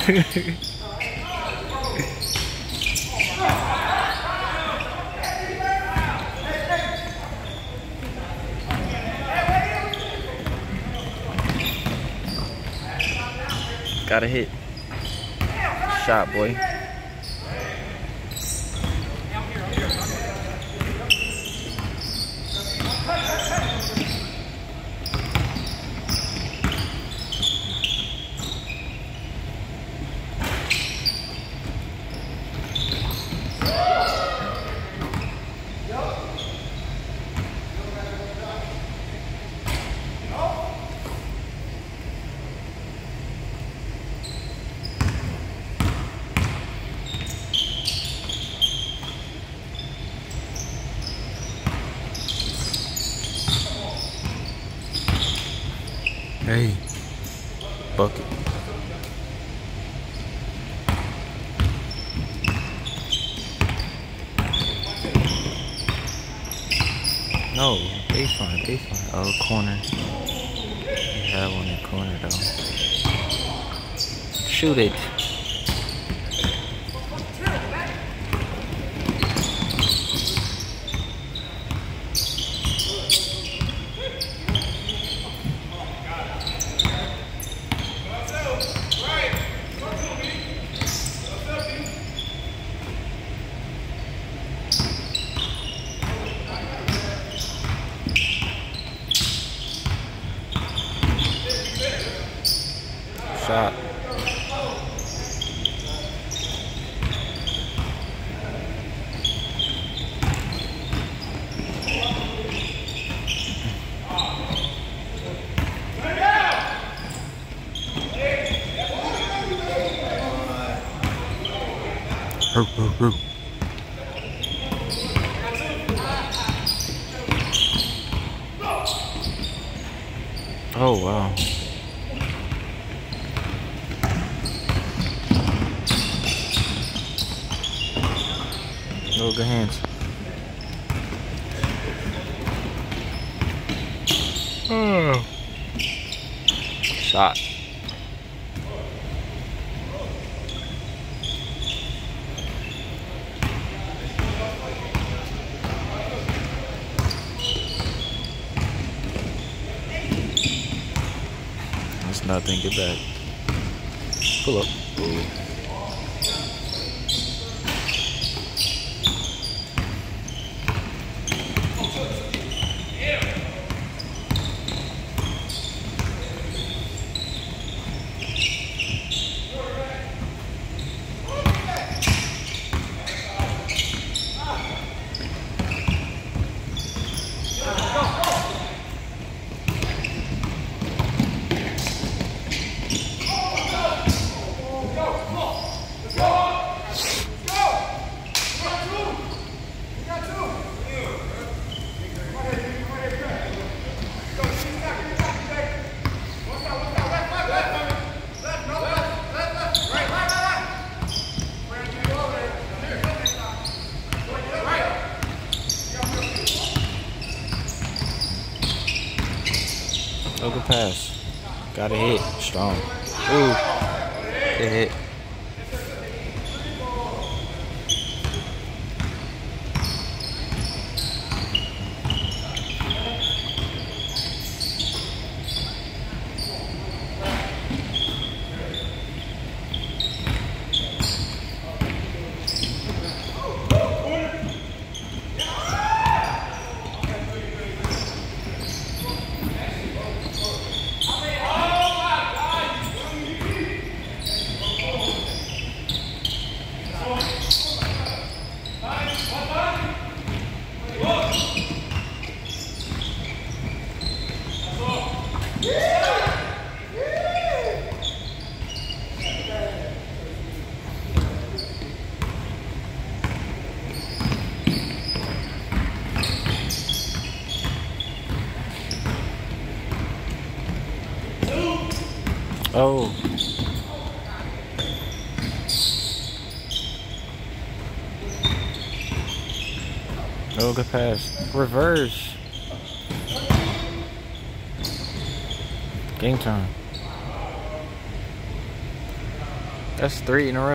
Gotta hit. Shot, boy. Hey, bucket. No, baseline. Oh, corner. You have one in the corner though. Shoot it. Shot. Oh wow. Oh, good hands. Oh. Shot. That's nothing. Get back. Pull up. Ooh. Oh, good pass. Got a hit. Strong. Ooh. Good hit. Oh. Oh, good pass. Reverse. Game time. That's 3 in a row.